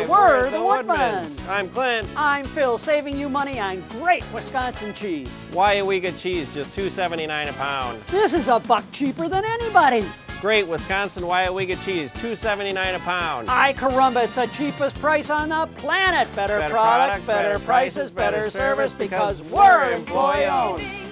we're the Woodmans. I'm Clint. I'm Phil, saving you money on great Wisconsin cheese. Weyauwega Cheese, just $2.79 a pound. This is $1 cheaper than anybody. Great Wisconsin Weyauwega Cheese, $2.79 a pound. Ay caramba, it's the cheapest price on the planet. Better products, better prices, better service, because we're employee owned.